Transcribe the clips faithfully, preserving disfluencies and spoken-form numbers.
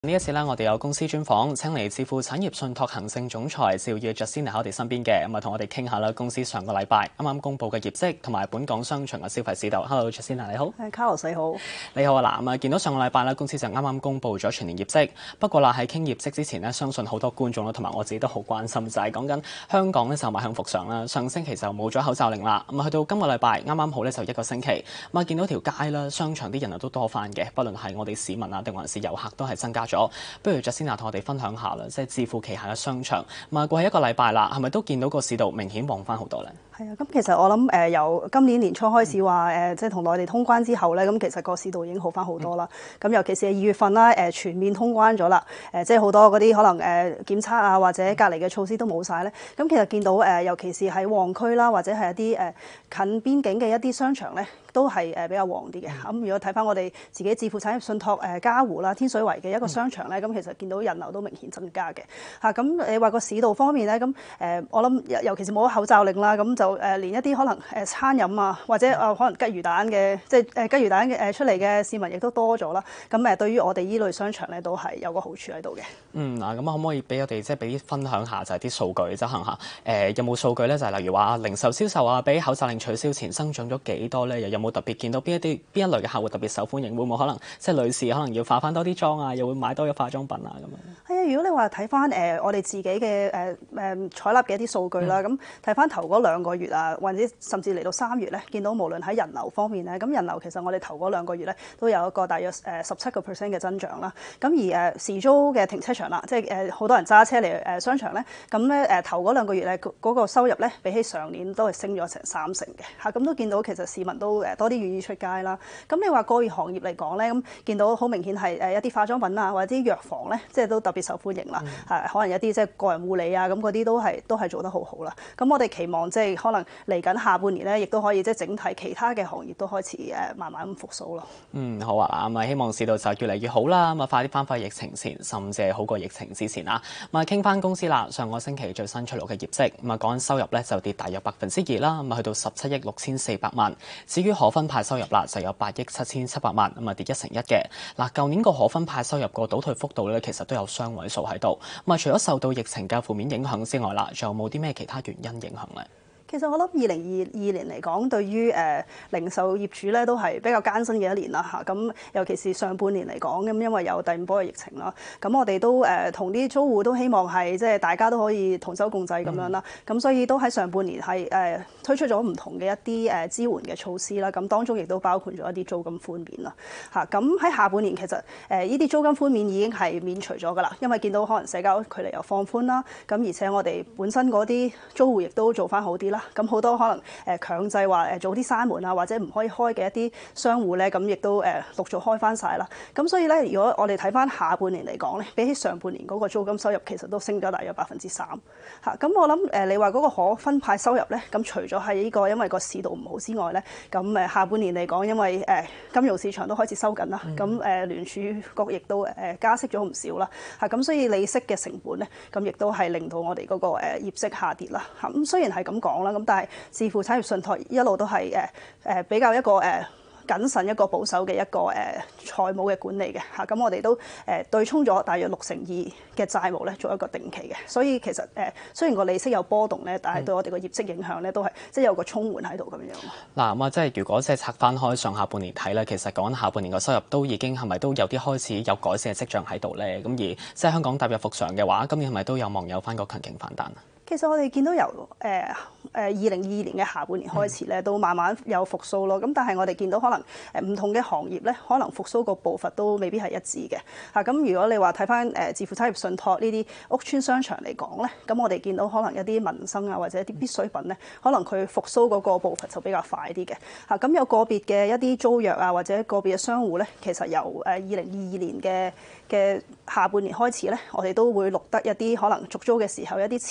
呢一次咧，我哋有公司專訪，請嚟置富產業信託行政總裁趙燁 Justina 喺我哋身邊嘅，咁啊同我哋傾下啦。公司上個禮拜啱啱公布嘅業績，同埋本港商場嘅消費市道。Hello，Justina 你好。 誒，Carlos 你好。 你好啊，嗱咁啊，見到上個禮拜咧，公司就啱啱公布咗全年業績。不過啦，喺傾業績之前呢，相信好多觀眾啦，同埋我自己都好關心，就係講緊香港咧就邁向復常啦。上星期就冇咗口罩令啦，咁啊去到今個禮拜啱啱好咧就一個星期，咁啊見到條街啦、商場啲人啊都多翻嘅，不論係我哋市民啊定還是遊客都係增加咗。不如先同我哋分享下啦，即係置富旗下嘅商場，咁啊過去一個禮拜啦，係咪都見到個市道明顯旺翻好多咧？ 係啊，咁其實我諗誒由今年年初開始話誒、嗯，即係同內地通關之後咧，咁其實個市道已經好翻好多啦。咁、嗯、尤其是係二月份啦，誒全面通關咗啦，誒即係好多嗰啲可能誒檢測啊或者隔離嘅措施都冇晒咧。咁其實見到誒，尤其是喺旺區啦，或者係一啲誒近邊境嘅一啲商場咧，都係誒比較旺啲嘅。咁、嗯、如果睇翻我哋自己置富產業信託誒嘉湖啦、天水圍嘅一個商場咧，咁、嗯、其實見到人流都明顯增加嘅。嚇咁你話個市道方面咧，咁誒我諗尤其是冇咗口罩令啦，咁就誒連一啲可能誒餐飲啊，或者啊可能雞魚蛋嘅，即係誒雞魚蛋嘅誒出嚟嘅市民亦都多咗啦。咁誒對於我哋依類商場咧，都係有個好處喺度嘅。 嗯嗱，咁可唔可以俾我哋即係俾啲分享下，就係啲數據執行下誒有冇數據咧？就係例如話零售銷售啊，比口罩令取消前增長咗幾多咧？又有冇特別見到邊一啲邊一類嘅客戶特別受歡迎？會唔會可能即係女士可能要化翻多啲妝啊，又會買多咗化妝品啊咁樣？係啊， 如果你話睇翻誒我哋自己嘅誒誒採納嘅一啲數據啦，咁睇翻頭嗰兩個月啊，或者甚至嚟到三月咧，見到無論喺人流方面咧，咁人流其實我哋頭嗰兩個月咧都有一個大約誒十七個 percent 嘅增長啦。咁而誒時租嘅停車場啦，即係誒好多人揸車嚟誒商場咧，咁咧誒頭嗰兩個月咧嗰個收入咧比起上年都係升咗成三成嘅嚇。咁都見到其實市民都誒多啲願意出街啦。咁你話個別行業嚟講咧，咁見到好明顯係誒一啲化妝品啊或者啲藥房咧，即係都特別受歡迎啦。係、嗯、可能一啲即係個人護理啊咁嗰啲都係都係做得好好啦。咁我哋期望即係可能嚟緊下半年咧，亦都可以即係整體其他嘅行業都開始誒慢慢咁復甦咯。 嗯，好啊，咁啊希望市道就越嚟越好啦，咁啊快啲翻返疫情前，甚至係好過疫情之前啊。咁啊傾翻公司啦，上個星期最新出爐嘅業績，咁啊講緊收入咧就跌大約百分之二啦，咁啊去到十七億六千四百萬。至於可分派收入啦，就有八億七千七百萬，咁啊跌一成一嘅。嗱，舊年個可分派收入個倒退幅度咧，其實都有雙位數喺度。咁啊除咗受到疫情嘅負面影響之外啦，仲有冇啲咩其他原因影響咧？ 其實我諗二零二二年嚟講，對於誒、呃、零售業主咧都係比較艱辛嘅一年啦嚇。咁尤其是上半年嚟講，咁因為有第五波嘅疫情啦，咁我哋都誒同啲租戶都希望係即係大家都可以同舟共濟咁樣啦。咁、嗯、所以都喺上半年係誒、呃、推出咗唔同嘅一啲誒支援嘅措施啦。咁當中亦都包括咗一啲租金寬免啦嚇。咁喺下半年其實誒呢啲租金寬免已經係免除咗㗎啦，因為見到可能社交距離又放寬啦。咁而且我哋本身嗰啲租戶亦都做翻好啲啦。咁好多可能誒強制話誒早啲閂門啊，或者唔可以開嘅一啲商戶咧，咁亦都誒陸續開翻晒啦。咁所以咧，如果我哋睇翻下半年嚟講咧，比起上半年嗰個租金收入，其實都升咗大約百分之三嚇。咁我諗誒，你話嗰個可分派收入咧，咁除咗係呢個因為個市道唔好之外咧，咁誒下半年嚟講，因為誒金融市場都開始收緊啦，咁誒、嗯、聯儲局亦都誒加息咗唔少啦嚇。咁所以利息嘅成本咧，咁亦都係令到我哋嗰個誒業績下跌啦嚇。咁雖然係咁講啦，咁但係置富產業信託一路都係誒誒比較一個誒、呃、謹慎一個保守嘅一個誒、呃、財務嘅管理嘅嚇，咁、啊、我哋都誒、呃、對沖咗大約六成二嘅債務咧，做一個定期嘅，所以其實誒、呃、雖然個利息有波動咧，但係對我哋個業績影響咧都係即係有個沖緩喺度咁樣。 嗱咁啊，即係如果即係拆翻開上下半年睇咧，其實講緊下半年個收入都已經係咪都有啲開始有改善嘅跡象喺度咧？咁而即係香港踏入復常嘅話，今年係咪都有望有翻個強勁反彈啊？ 其實我哋見到由誒誒二零二二年嘅下半年開始咧，都慢慢有復甦咯。咁但係我哋見到可能誒唔同嘅行業咧，可能復甦個步伐都未必係一致嘅嚇。咁如果你話睇翻誒置富產業信託呢啲屋邨商場嚟講咧，咁我哋見到可能一啲民生啊或者一啲必需品咧，可能佢復甦嗰個步伐就比較快啲嘅嚇。咁有個別嘅一啲租約啊或者個別嘅商戶咧，其實由誒二零二二年嘅嘅下半年開始咧，我哋都會錄得一啲可能續租嘅時候一啲持平啊，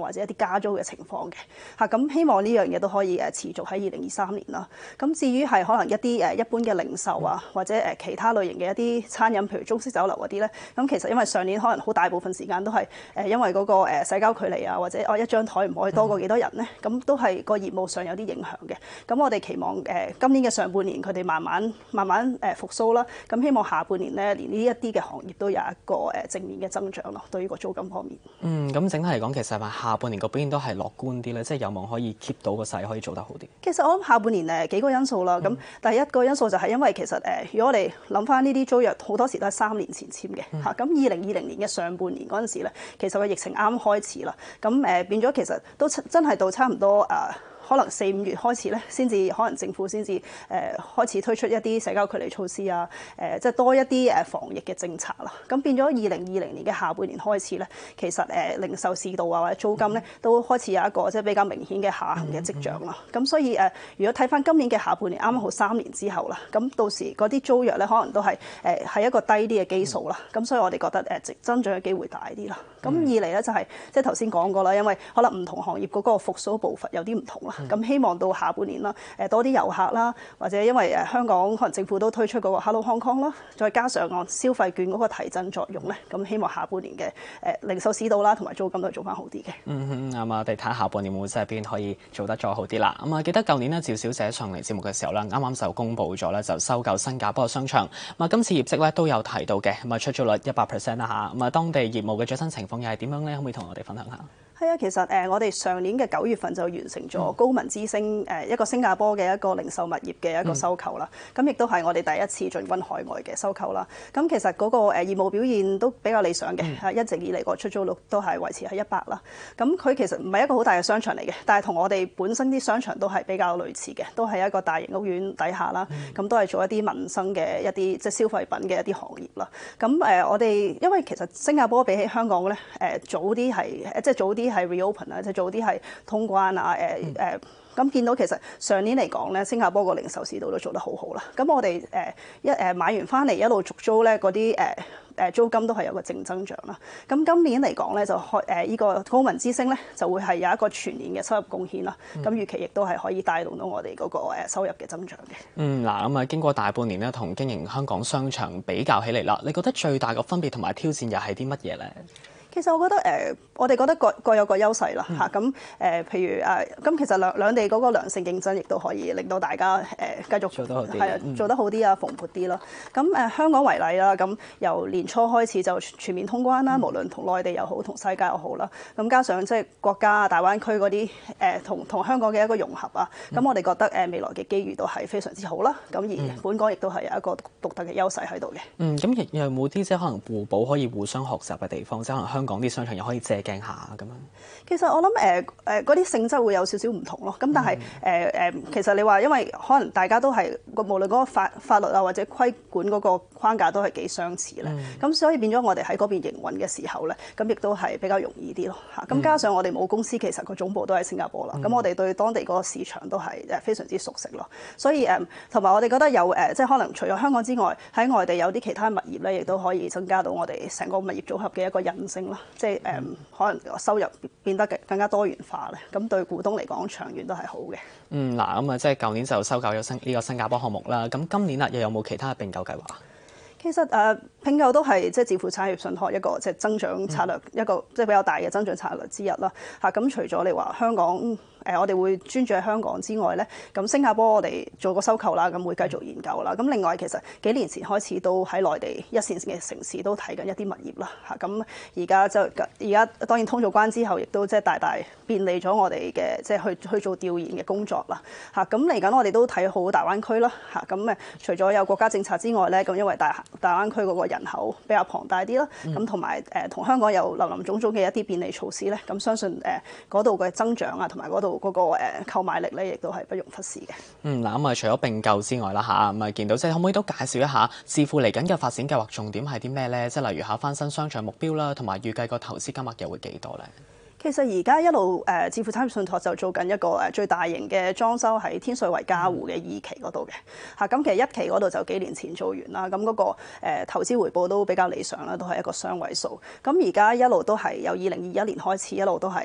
或者一啲加租嘅情況嘅嚇。咁希望呢樣嘢都可以誒持續喺二零二三年啦。咁至於係可能一啲誒一般嘅零售啊，或者誒其他類型嘅一啲餐飲，譬如中式酒樓嗰啲咧，咁其實因為上年可能好大部分時間都係誒因為嗰個誒社交距離啊，或者我一張台唔可以多過幾多人咧，咁都係個業務上有啲影響嘅。咁我哋期望誒今年嘅上半年佢哋慢慢慢慢誒復甦啦。咁希望下半年咧，連呢一啲嘅行業都有一個誒正面嘅增長咯。對於個租金方面， 嗯，咁整體嚟講，其實係咪下半年個表現都係樂觀啲咧？即係有望可以 keep 到個勢可以做得好啲？ 其實我諗下半年誒幾個因素啦。咁、嗯、第一個因素就係因為其實誒，如果我哋諗翻呢啲租約，好多時都係三年前簽嘅嚇。咁二零二零年嘅上半年嗰陣時咧，其實個疫情啱開始啦。咁誒變咗其實都真係到差唔多誒。呃可能四五月開始咧，先至可能政府先至誒開始推出一啲社交距離措施啊，誒、呃、即係多一啲誒防疫嘅政策啦。咁變咗二零二零年嘅下半年開始咧，其實誒、呃、零售市道啊或者租金咧都開始有一個即係比較明顯嘅下行嘅跡象啦。咁所以誒、呃，如果睇翻今年嘅下半年，啱啱好三年之後啦，咁到時嗰啲租約咧可能都係誒係一個低啲嘅基數啦。咁所以我哋覺得誒增長嘅機會大啲啦。咁二嚟咧就係、是、即係頭先講過啦，因為可能唔同行業嗰個復甦步伐有啲唔同啦。咁、嗯、希望到下半年啦，誒多啲遊客啦，或者因為誒香港可能政府都推出嗰個 Hello Hong Kong 啦，再加上按消費券嗰個提振作用咧，咁希望下半年嘅誒零售市道啦，同埋租金都係做翻好啲嘅。嗯哼，啱啊！我哋睇下下半年會唔會喺邊可以做得再好啲啦。咁啊，記得舊年咧趙小姐上嚟節目嘅時候咧，啱啱就公布咗咧就收購新加坡嘅商場。咁啊，今次業績咧都有提到嘅，咁啊出租率一百 percent 啦嚇。咁啊，當地業務嘅最新情況又係點樣咧？可唔可以同我哋分享下？ 係啊，其實誒我哋上年嘅九月份就完成咗高文之星誒一個新加坡嘅一個零售物業嘅一個收購啦。咁亦都係我哋第一次進軍海外嘅收購啦。咁其實嗰個誒業務表現都比較理想嘅，係一直以嚟個出租率都係維持喺一百啦。咁佢其實唔係一個好大嘅商場嚟嘅，但係同我哋本身啲商場都係比較類似嘅，都係一個大型屋苑底下啦。咁都係做一啲民生嘅一啲即係消費品嘅一啲行業啦。咁誒我哋因為其實新加坡比起香港咧誒早啲係即係早啲。係 reopen 啊，即係早啲係通關啊，誒誒咁見到其實上年嚟講咧，新加坡個零售市道都做得好好啦。咁我哋誒、呃、一誒、呃、買完翻嚟一路續租咧，嗰啲誒誒租金都係有個正增長啦。咁今年嚟講咧，就開誒依個高文之星咧，就會係有一個全年嘅收入貢獻啦。咁、嗯、預期亦都係可以帶動到我哋嗰個誒收入嘅增長嘅。 嗯，嗱咁啊，經過大半年咧，同經營香港商場比較起嚟啦，你覺得最大嘅分別同埋挑戰又係啲乜嘢咧？ 其實我覺得誒、呃，我哋覺得各各有各優勢啦嚇。咁誒、呃，譬如誒，咁、呃、其實兩兩地嗰個良性競爭，亦都可以令到大家誒、呃、繼續做得好啲， 係啊，做得好啲啊，蓬勃啲咯。咁誒、呃，香港為例啦，咁由年初開始就全面通關啦，嗯、無論同內地又好，同世界又好啦。咁加上即係國家啊、大灣區嗰啲誒同同香港嘅一個融合啊，咁、嗯、我哋覺得誒未來嘅機遇都係非常之好啦。咁而本港亦都係有一個獨特嘅優勢喺度嘅。 嗯，咁亦有冇啲即係可能互補可以互相學習嘅地方，即係可能香港啲商場又可以借鏡下咁樣。 其實我諗誒誒嗰啲性質會有少少唔同咯。咁但係誒誒，其實你話因為可能大家都係無論嗰個法法律啊或者規管嗰個框架都係幾相似咧。咁、嗯、所以變咗我哋喺嗰邊營運嘅時候咧，咁亦都係比較容易啲咯嚇。咁加上我哋母公司其實個總部都喺新加坡啦。咁、嗯、我哋對當地嗰個市場都係誒非常之熟悉咯。所以誒同埋我哋覺得有誒即係可能除咗香港之外，喺外地有啲其他物業咧，亦都可以增加到我哋成個物業組合嘅一個韌性啦。即係誒、嗯、可能收入變得更加多元化咧，咁對股東嚟講長遠都係好嘅。嗯， 嗱咁啊，即係舊年就收購咗新呢個新加坡項目啦。咁今年啦，又有冇其他嘅併購計劃？ 其實誒併購都係即係置富產業信託一個即係增長策略、嗯、一個即係比較大嘅增長策略之一啦。嚇咁除咗你話香港誒、呃，我哋會專注喺香港之外咧，咁新加坡我哋做個收購啦，咁會繼續研究啦。咁另外其實幾年前開始都喺內地一線嘅城市都睇緊一啲物業啦。嚇咁而家就而家當然通咗關之後，亦都即係大大便利咗我哋嘅即係去去做調研嘅工作啦。嚇咁嚟緊我哋都睇好大灣區啦。嚇咁誒除咗有國家政策之外咧，咁因為大大灣區嗰個人口比較龐大啲啦，咁同埋誒同香港有林林總總嘅一啲便利措施咧，咁相信誒嗰度嘅增長啊，同埋嗰度嗰個誒購買力咧，亦都係不容忽視嘅。 嗯，嗱咁啊，除咗併購之外啦嚇，咁啊見到即係可唔可以都介紹一下置富嚟緊嘅發展計劃重點係啲咩咧？即係例如下翻新商場目標啦，同埋預計個投資金額又會幾多咧？ 其實而家一路誒置富產業信託就做緊一個誒最大型嘅裝修喺天水圍嘉湖嘅二期嗰度嘅嚇，咁其實一期嗰度就幾年前做完啦，咁嗰個誒投資回報都比較理想啦，都係一個雙位數。咁而家一路都係由二零二一年開始一路都係誒。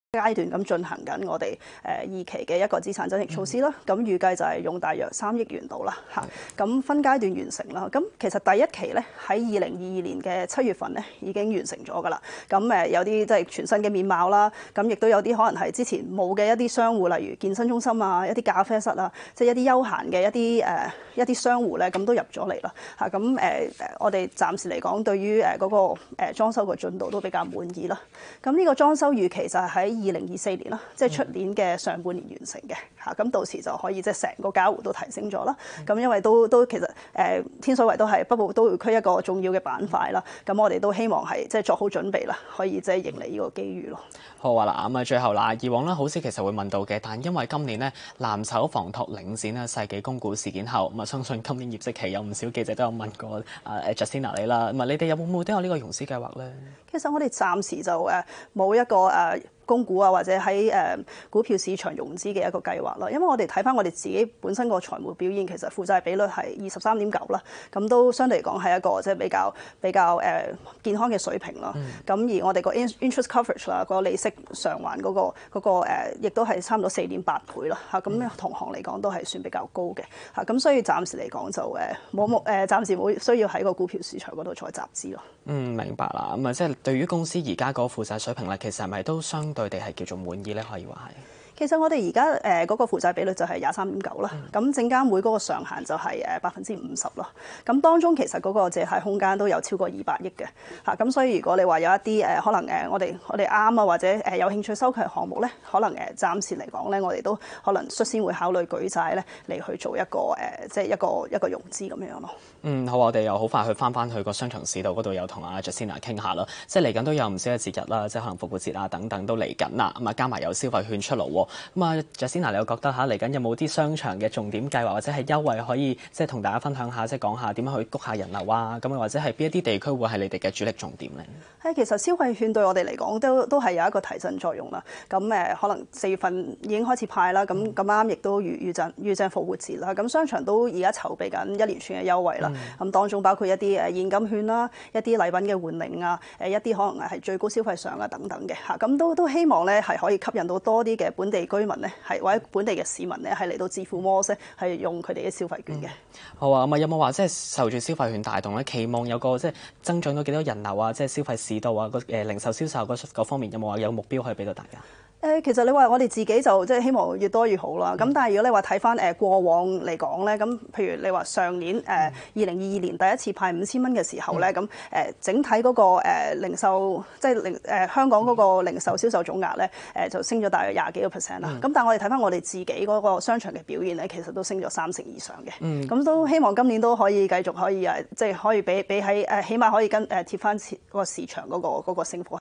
階段咁進行緊我哋誒二期嘅一個資產增值措施啦，咁預計就係用大約三億元度啦嚇，咁分階段完成啦。咁其實第一期咧喺二零二二年嘅七月份咧已經完成咗㗎啦。咁誒有啲即係全新嘅面貌啦，咁亦都有啲可能係之前冇嘅一啲商戶，例如健身中心啊、一啲咖啡室啊，即係一啲休閒嘅一啲誒一啲商戶咧，咁都入咗嚟啦嚇。咁誒誒我哋暫時嚟講，對於誒嗰個誒裝修嘅進度都比較滿意啦。咁呢個裝修預期就係喺二零二四年啦，即係出年嘅上半年完成嘅嚇，咁到時就可以即係成個嘉湖都提升咗啦。咁因為都都其實誒、呃、天水圍都係北部都會區一個重要嘅板塊啦，咁我哋都希望係即係做好準備啦，可以即係迎嚟呢個機遇咯。 好啊啦，咁啊最後啦，以往咧好似其實會問到嘅，但因為今年咧藍籌房託領展咧世紀供股事件後，咁啊相信今年業績期有唔少記者都有問過啊誒 Justina 你啦，咁啊你哋有冇冇都有呢個融資計劃咧？其實我哋暫時就誒冇一個誒。呃供股啊，或者喺誒股票市場融資嘅一個計劃啦。因為我哋睇翻我哋自己本身個財務表現，其實負債比率係二十三點九啦，咁都相對嚟講係一個即係比較比較誒健康嘅水平咯。咁、嗯、而我哋個 interest coverage 啦，個利息償還嗰個嗰個誒，亦都係差唔多四點八倍啦。嚇，咁同行嚟講都係算比較高嘅。嚇，咁所以暫時嚟講就誒冇冇誒，暫時冇需要喺個股票市場嗰度再集資咯。嗯，明白啦。咁啊，即係對於公司而家嗰個負債水平咧，其實係咪都相對佢哋係叫做滿意咧，可以話係。其實我哋而家誒嗰個負債比率就係廿三點九啦，咁證監會嗰個上限就係誒百分之五十咯。咁當中其實嗰個借貸空間都有超過二百億嘅嚇，咁所以如果你話有一啲誒可能誒我哋我哋啱啊，或者誒有興趣收購項目咧，可能誒暫時嚟講咧，我哋都可能率先會考慮舉債咧嚟去做一個誒即係一個一個融資咁樣咯。嗯，好，我哋又好快去翻翻去個商場市道嗰度，有同阿 Justina 傾下啦。即係嚟緊都有唔少嘅節日啦，即係可能復活節啊等等都嚟緊啦。咁啊加埋有消費券出爐喎。咁啊 Justina 你又覺得嚇嚟緊有冇啲商場嘅重點計劃或者係優惠可以即係同大家分享下，即係講下點樣去谷下人流啊？咁或者係邊一啲地區會係你哋嘅主力重點咧？係，其實消費券對我哋嚟講都都係有一個提振作用啦。咁誒可能四月份已經開始派啦，咁咁啱亦都預預正預正復活節啦。咁商場都而家籌備緊一連串嘅優惠啦。咁、嗯、當中包括一啲誒現金券啦，一啲禮品嘅換領啊，誒一啲可能係最高消費上啊等等嘅嚇，咁都都希望咧係可以吸引到多啲嘅本地居民咧，係或者本地嘅市民咧係嚟到置富摩斯係用佢哋嘅消費券嘅、嗯。好啊，咁啊有冇話即係受住消費券帶動咧，期望有個即係增長到幾多人流啊，即係消費市道啊，個誒零售銷售嗰嗰方面有冇話有目標可以俾到大家？誒，其實你話我哋自己就即係希望越多越好啦。咁、嗯、但係如果你話睇翻誒過往嚟講咧，咁譬如你話上年誒二零二二年第一次派五千蚊嘅時候咧，咁、嗯、誒整體嗰、那個、呃、零售即係零誒香港嗰個零售銷售總額咧誒就升咗大約廿幾個 percent 啦。咁、嗯、但係我哋睇翻我哋自己嗰個商場嘅表現咧，其實都升咗三成以上嘅。嗯。咁都希望今年都可以繼續可以誒，即係可以比比喺誒起碼可以跟誒貼翻個市場嗰個嗰個升幅係